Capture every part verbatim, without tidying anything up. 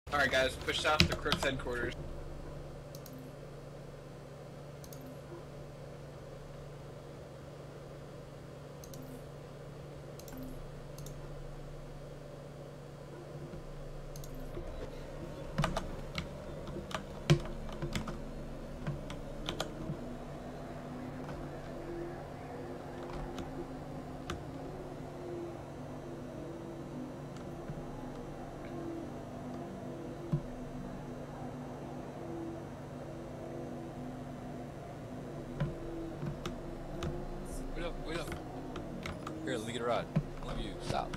Alright guys, push south to Crook's headquarters. Wait up, wait up. Here, let me get a rod. One of you, stop.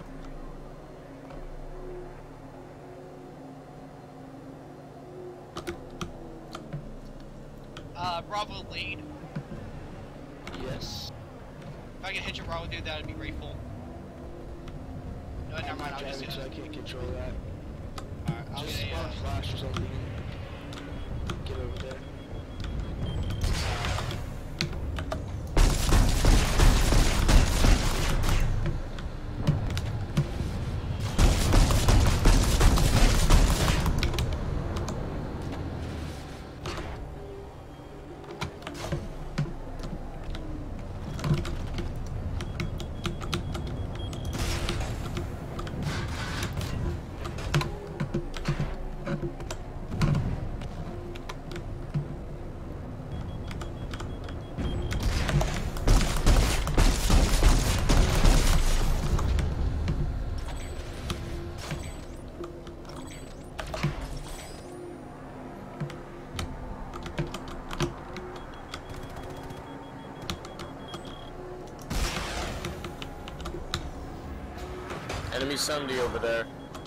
Uh, Bravo lead. Yes. If I can hit your Bravo dude, that would be grateful. No, never mind, I'll just do driving, so I that. can't control that. Alright, I'll Just get a, spawn uh, flash or something. Get over there. Enemy Sunday over there.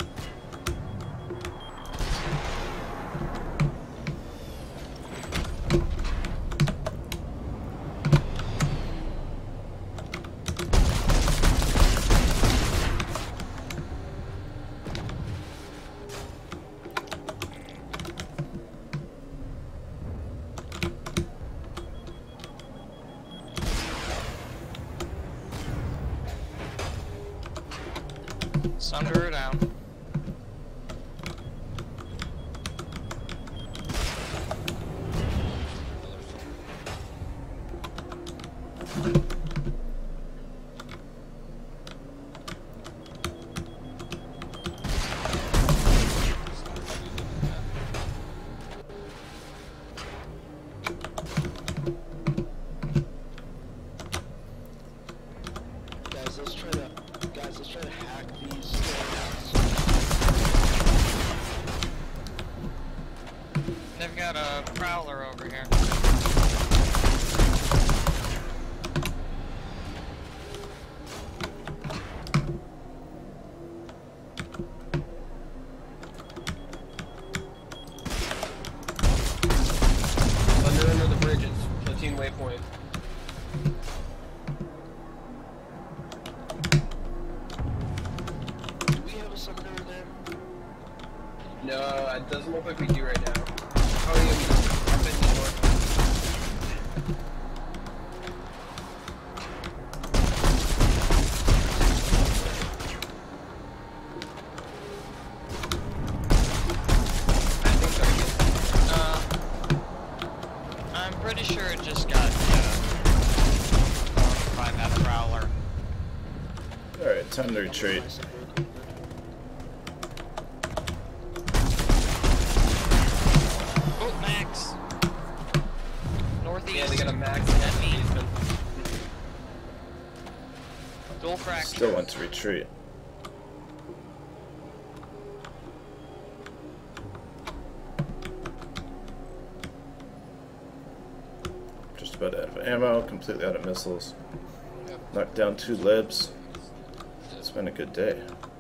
Sunder down. Guys, let's try to guys, let's try to hack these. They've got a prowler over here. Thunder under the bridges. Platoon waypoint. Do we have a summoner there? No, it doesn't look like we do right now. Oh yeah, we do. Up in the north. I think so, I guess. Uh, I'm pretty sure it just got uh, by that prowler. Alright, time to retreat. Oh, Max. Northeast. Yeah, they got a max at me. Dual fracture. Still want to retreat. Just about out of ammo, completely out of missiles. Knocked down two libs. It's been a good day.